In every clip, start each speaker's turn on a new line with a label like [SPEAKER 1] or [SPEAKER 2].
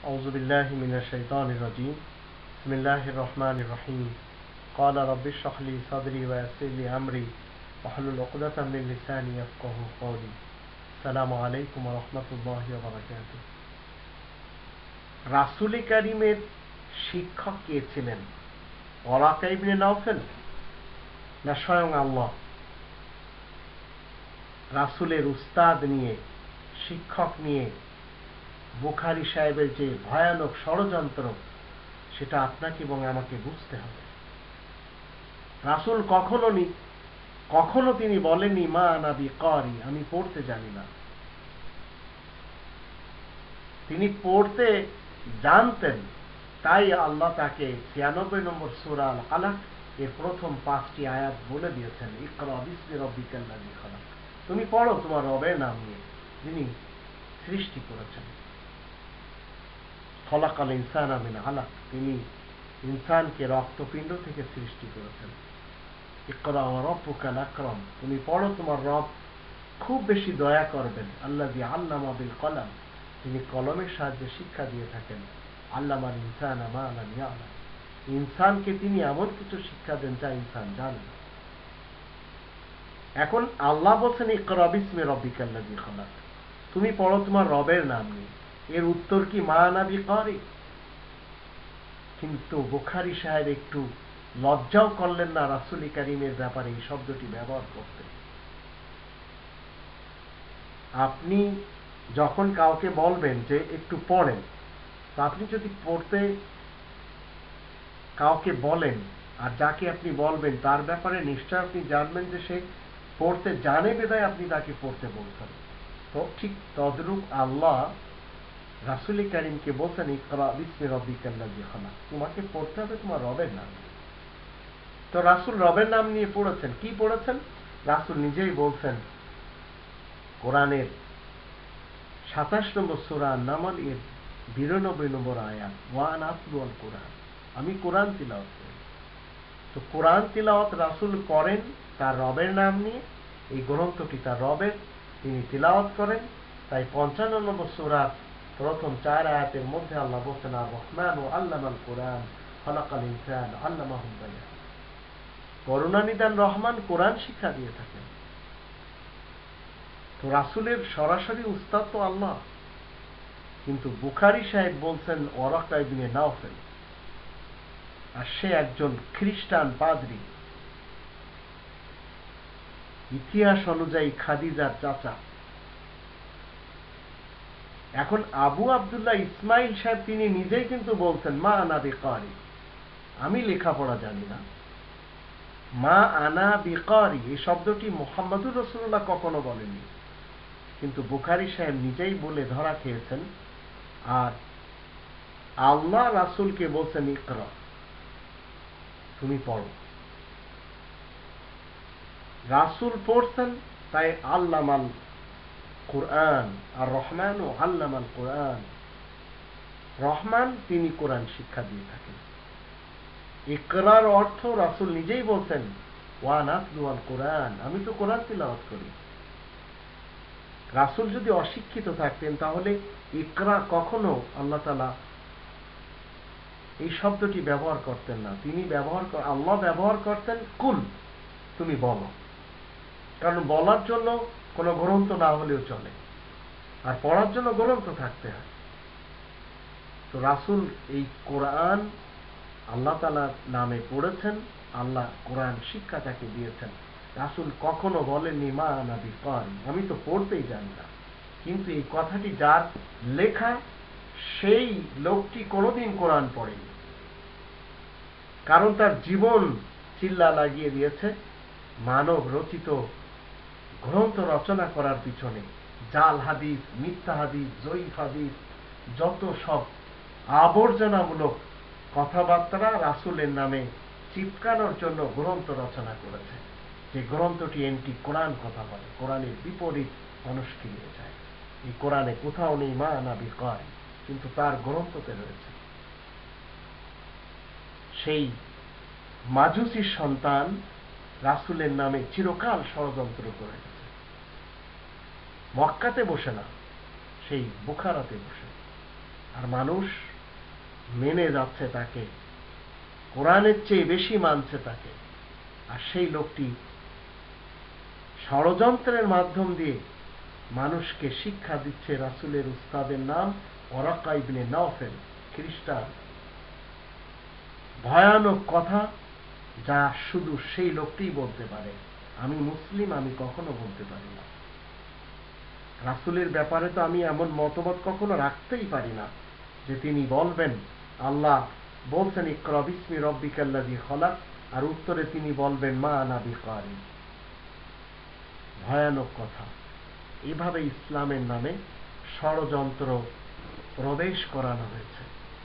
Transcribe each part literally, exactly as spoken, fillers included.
[SPEAKER 1] أعوذ بالله من الشيطان الرجيم بسم الله الرحمن الرحيم قال رب اشرح لي صدري ويسر لي أمري واحلل عقدة من لساني يفقهوا قولي السلام عليكم ورحمة الله وبركاته রাসূল কারীমের শিক্ষক কে ছিলেন? ওরাকা ইবনে নাওফেল না স্বয়ং আল্লাহ? রাসূলের উস্তাদ নিয়ে, শিক্ষক নিয়ে বুখারী সাহেবের যে ভয়ানক ষড়যন্ত্র, সেটা আপনাকে এবং আমাকে বুঝতে হবে। রাসূল কখনো কখনো তিনি বলেননি মা আনা বিকারি, আমি পড়তে জানি না। তিনি পড়তে জানতেন, তাই আল্লাহ তাকে ছিয়ানব্বই নম্বর সূরা আল আলাক এর প্রথম পাঁচটি আয়াত বলে দিয়েছেন, ইকরা বিসমি রাব্বিকাল্লাযী খালাক, তুমি পড়ো তোমার রবের নাম নিয়ে, যিনি সৃষ্টি করেছেন। খলাকাল ইনসানা মিন আলাক, তিনি ইনসানকে রক্তপিণ্ড থেকে সৃষ্টি করেছেন। ইকরা ওয়া রাব্বুকাল আকরাম, তুমি পড়ো তোমার রব খুব বেশি দয়া করবেন। আল্লাযী আল্লামা বিল কলম, তিনি কলমের সাহায্যে শিক্ষা দিয়ে থাকেন। আল্লামাল ইনসানা মা লাম ইয়ালাম, ইনসানকে তিনি এমন কিছু শিক্ষা দেন যা ইনসান জানে না। এখন আল্লাহ বলছেন ইকরা বিসমি রাব্বিকাল্লাযী খালাক, তুমি পড়ো তোমার রবের নাম নিয়ে। এর উত্তর কি মা আনা বিকারি? কিন্তু বুখারী সাহেব একটু লজ্জাও করলেন না রাসূল কারীমের ব্যাপারে এই শব্দটি ব্যবহার করতে। আপনি যখন কাউকে বলবেন যে একটু পড়েন, তো আপনি যদি পড়তে কাউকে বলেন আর যাকে আপনি বলবেন তার ব্যাপারে নিশ্চয় আপনি জানবেন যে সে পড়তে জানে, বিধায় আপনি তাকে পড়তে বলছেন। তো ঠিক তদ্রূপ আল্লাহ রাসূল কারীমকে বলছেন ইকরা বিসমি রাব্বিকাল্লাযী খালাক, তোমাকে পড়তে হবে তোমার রবের নাম। তো রাসূল রবের নাম নিয়ে পড়েছেন। কি পড়েছেন? রাসূল নিজেই বলছেন কোরআনের সাতাশ নম্বর সূরা আন-নামল এর বিরানব্বই নম্বর আয়াত, ওয়া আনা আতলু আল কুরআন, আমি কোরআন তিলাওয়াত করি। তো কোরআন তিলাওয়াত রাসূল করেন তার রবের নাম নিয়ে। এই গ্রন্থটি তার রবের, তিনি তিলাওয়াত করেন। তাই পঞ্চান্ন নম্বর সূরা প্রথম চার আয়াতের মধ্যে আল্লাহ বলছেন আর রহমান ও আল্লামাল কোরআন খলাকাল ইনসান আল্লামাহুল বায়ান, করুণানিধান রহমান কোরআন শিক্ষা দিয়ে থাকেন। তো রাসূলের সরাসরি উস্তাদ তো আল্লাহ, কিন্তু বুখারী সাহেব বলছেন ওরাকা ইবনে নাওফেল, আর সে একজন খ্রিস্টান পাদ্রী, ইতিহাস অনুযায়ী খাদিজার চাচা। এখন আবু আব্দুল্লাহ ইসমাইল সাহেব তিনি নিজেই কিন্তু বলছেন মা আনা বিকারি, আমি লেখাপড়া জানি না। মা আনা বিকারি এই শব্দটি মুহাম্মদুর রাসূলুল্লাহ কখনো বলেননি, কিন্তু বুখারী সাহেব নিজেই বলে ধরা খেয়েছেন। আর আল্লাহ রাসূলকে বলছেন ইকরা, তুমি পড়ো। রাসূল পড়ছেন, তাই আল্লামাল কোরআন আর রহমান ও আল্লামাল কোরআন, রহমান তিনি কোরআন শিক্ষা দিয়ে থাকেন। ইকরার অর্থ রাসূল নিজেই বলছেন ওয়া নাতলু আল কোরআন, আমি তো কোরআন তিলাওয়াত করি। রাসূল যদি অশিক্ষিত থাকতেন তাহলে ইকরা কখনো আল্লাহ তাআলা এই শব্দটি ব্যবহার করতেন না। তিনি ব্যবহার আল্লাহ ব্যবহার করতেন কুল, তুমি বলো। কারণ বলার জন্য কোনো গ্রন্থ না হলেও চলে, আর পড়ার জন্য গ্রন্থ থাকতে হয়। তো রাসূল এই কোরআন আল্লাহ তাআলার নামে পড়েছেন, আল্লাহ কোরআন শিক্ষা তাকে দিয়েছেন। রাসূল কখনো বলেননি মা আনা বিকারি, আমি তো পড়তেই জানি না। কিন্তু এই কথাটি যার লেখা, সেই লোকটি কোনোদিন কোরআন পড়েনি, কারণ তার জীবন চিল্লা লাগিয়ে দিয়েছে মানব রচিত গ্রন্থ রচনা করার পিছনে। জাল হাদিস, মিথ্যা হাদিস, জয়ীফ হাদিস, যত সব আবর্জনামূলক কথাবার্তা রাসূলের নামে চিপকানোর জন্য গ্রন্থ রচনা করেছে, যে গ্রন্থটি এন্টি কোরআন কথা বলে, কোরআনের বিপরীত মানুষকে নিয়ে যায়। এই কোরআনে কোথাও নেই মা আনা বিকারি, কিন্তু তার গ্রন্থতে রয়েছে। সেই মাজুসির সন্তান রাসূলের নামে চিরকাল ষড়যন্ত্র করে গেছে, মক্কাতে বসে না, সেই বুখারাতে বসে। আর মানুষ মেনে যাচ্ছে তাকে, কোরআনের চেয়ে বেশি মানছে তাকে। আর সেই লোকটি ষড়যন্ত্রের মাধ্যম দিয়ে মানুষকে শিক্ষা দিচ্ছে। রাসূলের উস্তাদের নাম ওরাকা ইবনে নওফেল, খ্রিস্টান। ভয়ানক কথা, যা শুধু সেই লোকটিই বলতে পারে। আমি মুসলিম, আমি কখনো বলতে পারি না। রাসূলের ব্যাপারে তো আমি এমন মতবাদ কখনো রাখতেই পারি না যে তিনি বলবেন আল্লাহ বলছেন ইকরা বিসমি রাব্বিকাল্লাযী খলাক, আর উত্তরে তিনি বলবেন মা আনা বিকারি। ভয়ানক কথা। এভাবে ইসলামের নামে ষড়যন্ত্র প্রবেশ করানো হয়েছে।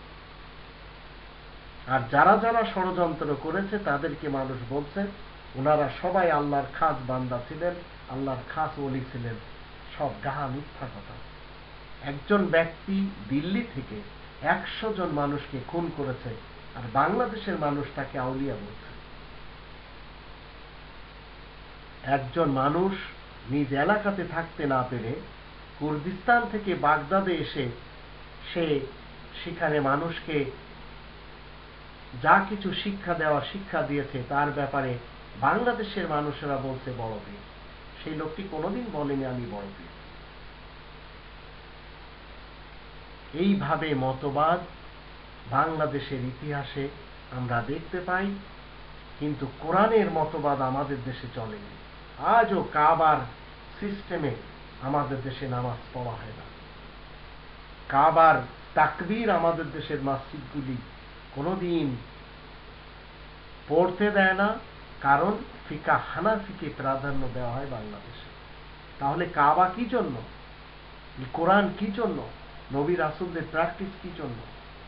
[SPEAKER 1] আর যারা যারা ষড়যন্ত্র করেছে তাদেরকে মানুষ বলছে ওনারা সবাই আল্লাহর খাস বান্দা ছিলেন, আল্লাহর খাস ওলি ছিলেন। সব গাহা মিথ্যা কথা। একজন ব্যক্তি দিল্লি থেকে একশো জন মানুষকে খুন করেছে, আর বাংলাদেশের মানুষ তাকে আউলিয়া বলছে। একজন মানুষ নিজ এলাকাতে থাকতে না পেরে কুর্দিস্তান থেকে বাগদাদে এসে সে সেখানে মানুষকে যা কিছু শিক্ষা দেওয়া শিক্ষা দিয়েছে, তার ব্যাপারে বাংলাদেশের মানুষেরা বলছে বড় পীর। সেই লোকটি কোনোদিন বলেনি আমি বড় পীর। এইভাবে মতবাদ বাংলাদেশের ইতিহাসে আমরা দেখতে পাই, কিন্তু কোরআনের মতবাদ আমাদের দেশে চলেনি। আজও কাবার সিস্টেমে আমাদের দেশে নামাজ পড়া হয় না। কাবার তাকবীর আমাদের দেশের মসজিদগুলি কোনোদিন পড়তে দেয় না, কারণ ফিকা হানাফিকে প্রাধান্য দেওয়া হয় বাংলাদেশে। তাহলে কাবা কি জন্য? কোরআন কি জন্য? নবী রাসূলদের প্র্যাকটিস কি জন্য?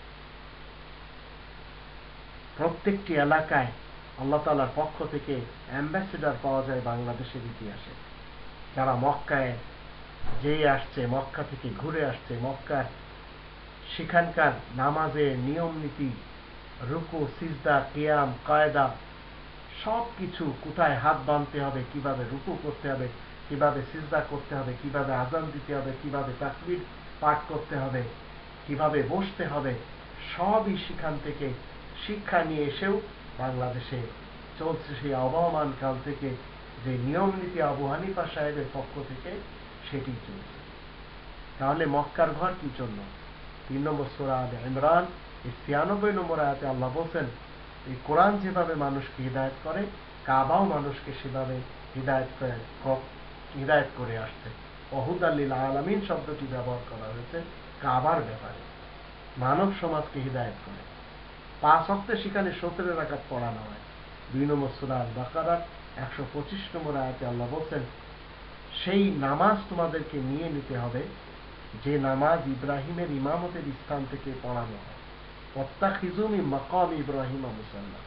[SPEAKER 1] প্রত্যেকটি এলাকায় আল্লাহ তাআলার পক্ষ থেকে অ্যাম্বাসেডর পাওয়া যায় বাংলাদেশের ইতিহাসে, যারা মক্কায় যেয়ে আসছে, মক্কা থেকে ঘুরে আসছে, মক্কার সেখানকার নামাজের নিয়ম নীতি, রুকু, সিজদা, কিয়াম, কায়দা, সব কিছু, কোথায় হাত বাঁধতে হবে, কিভাবে রুকু করতে হবে, কিভাবে সিজদা করতে হবে, কিভাবে আজান দিতে হবে, কিভাবে তাকবীর পাঠ করতে হবে, কিভাবে বসতে হবে, সবই সেখান থেকে শিক্ষা নিয়ে এসেও বাংলাদেশে চলছে সেই আবহমান কাল থেকে যে নিয়ম নীতি আবু হানিফা সাহেবের পক্ষ থেকে সেটি চলছে। তাহলে মক্কার ঘর কি জন্য? তিন নম্বর সূরা আলে ইমরান এই ছিয়ানব্বই নম্বর আয়াতে আল্লাহ বলছেন এই কোরআন যেভাবে মানুষকে হিদায়ত করে, কাবাও মানুষকে সেভাবে হিদায়ত করে হিদায়ত করে আসছে। ওহুদাল লিল আলামিন শব্দটি ব্যবহার করা হয়েছে কাবার ব্যাপারে, মানব সমাজকে হিদায়ত করে। পাঁচ ওয়াক্তে সেখানে সতেরো রাকাত পড়ানো হয়। দুই নম্বর সূরা আল বাকারার একশো পঁচিশ নম্বর আয়াতে আল্লাহ বলছেন সেই নামাজ তোমাদেরকে নিয়ে নিতে হবে যে নামাজ ইব্রাহিমের ইমামতের স্থান থেকে পড়ানো হয়। ওয়াত্তাখিযু মিন মাকাম ইব্রাহিম মুসাল্লা।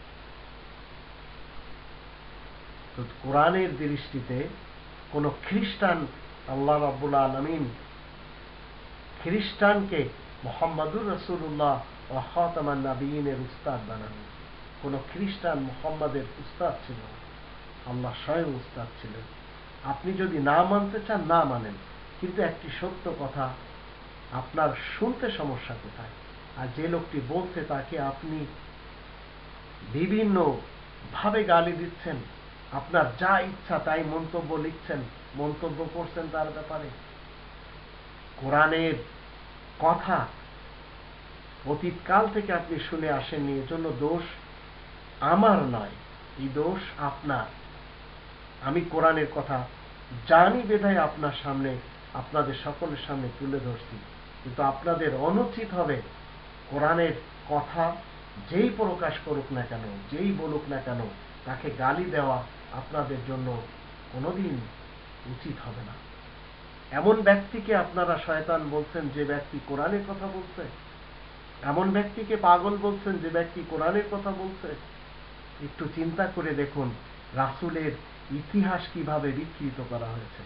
[SPEAKER 1] তো কোরআনের দৃষ্টিতে কোন খ্রিস্টান, আল্লাহ রাব্বুল আলামিন খ্রিস্টানকে মুহাম্মাদুর রাসূলুল্লাহ ওয়া খাতামান নাবিয়িনের উস্তাদ বানানো। কোন খ্রিস্টান মুহাম্মাদের উস্তাদ ছিল না, আল্লাহ স্বয়ং উস্তাদ ছিলেন। আপনি যদি না মানতে চান না মানেন, কিন্তু একটি সত্য কথা, আপনার শুনতে সমস্যা কোথায়? আর যে লোকটি বলছে তাকে আপনি বিভিন্ন ভাবে গালি দিচ্ছেন, আপনার যা ইচ্ছা তাই মন্তব্য লিখছেন, মন্তব্য করছেন তার ব্যাপারে। কোরআনের কথা অতীতকাল থেকে আপনি শুনে আসেননি, এজন্য দোষ আমার নয়, এই দোষ আপনার। আমি কোরআনের কথা জানি বিধায় আপনার সামনে, আপনাদের সকলের সামনে তুলে ধরছি। কিন্তু আপনাদের অনুচিত হবে কোরআনের কথা যেই প্রকাশ করুক না কেন, যেই বলুক না কেন, তাকে গালি দেওয়া আপনাদের জন্য কোনোদিন উচিত হবে না। এমন ব্যক্তিকে আপনারা শয়তান বলছেন যে ব্যক্তি কোরআনের কথা বলছে, এমন ব্যক্তিকে পাগল বলছেন যে ব্যক্তি কোরআনের কথা বলছে। একটু চিন্তা করে দেখুন রাসূলের ইতিহাস কিভাবে বিকৃত করা হয়েছে।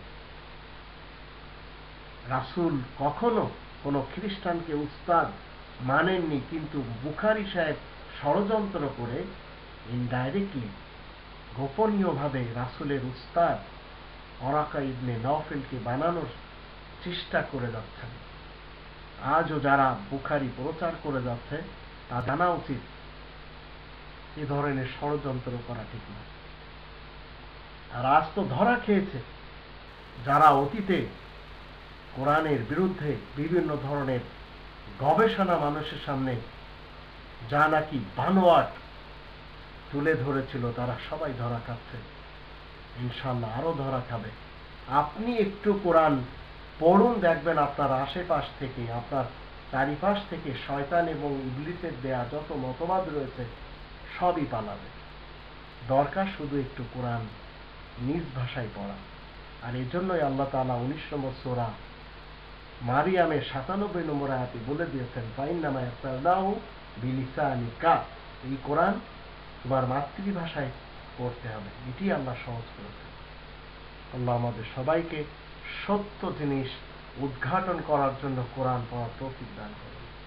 [SPEAKER 1] রাসূল কখনো কোনো খ্রিস্টানকে উস্তাদ মানেননি, কিন্তু বুখারী সাহেব ষড়যন্ত্র করে ইনডাইরেক্টলি গোপনীয়ভাবে রাসূলের উস্তাদ ওরাকা ইবনে নওফেলকে বানানোর চেষ্টা করে যাচ্ছেন। আজও যারা বুখারী প্রচার করে যাচ্ছে তা জানা উচিত এ ধরনের ষড়যন্ত্র করা ঠিক না। আর আজ তো ধরা খেয়েছে যারা অতীতে কোরআনের বিরুদ্ধে বিভিন্ন ধরনের গবেষণা মানুষের সামনে যা নাকি বানোয়াট তুলে ধরেছিল, তারা সবাই ধরা খাচ্ছে, ইনশাআল্লাহ আরো ধরা খাবে। আপনি একটু কোরআন পড়ুন, দেখবেন আপনার আশেপাশ থেকে, আপনার চারিপাশ থেকে শয়তান এবং ইবলিসের দেয়া যত মতবাদ রয়েছে সবই পালাবে। দরকার শুধু একটু কোরআন নিজ ভাষায় পড়া। আর এই জন্যই আল্লাহ তাআলা উনিশ নম্বর সূরা মারিয়ামের সাতানব্বই নম্বর আয়াতে বলে দিয়েছেন, ফাইন্নামা ইয়াসসারনাহু বিলিসানিকা, এই কোরআন তোমার মাতৃভাষায় পড়তে হবে, এটি আল্লাহ সহজ করেছেন। আল্লাহ আমাদের সবাইকে সত্য জিনিস উদ্ঘাটন করার জন্য কোরআন পড়ার তৌফিক দান করুন।